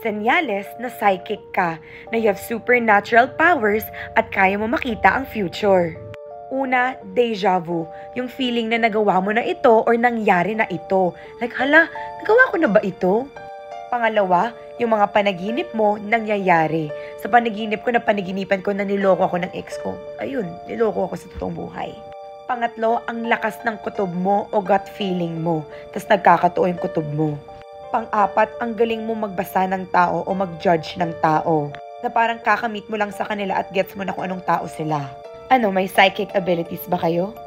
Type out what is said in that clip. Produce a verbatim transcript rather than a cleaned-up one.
senyales na psychic ka, na you have supernatural powers at kaya mo makita ang future. Una, deja vu. Yung feeling na nagawa mo na ito or nangyari na ito. Like, hala, nagawa ko na ba ito? Pangalawa, yung mga panaginip mo nangyayari. Sa panaginip ko na panaginipan ko na niloko ako ng ex ko. Ayun, niloko ako sa totoong buhay. Pangatlo, ang lakas ng kutob mo o gut feeling mo. Tapos nagkakatotoo yung kutob mo. Pang-apat, ang galing mo magbasa ng tao o mag-judge ng tao. Na parang kakamit mo lang sa kanila at gets mo na kung anong tao sila. Ano, may psychic abilities ba kayo?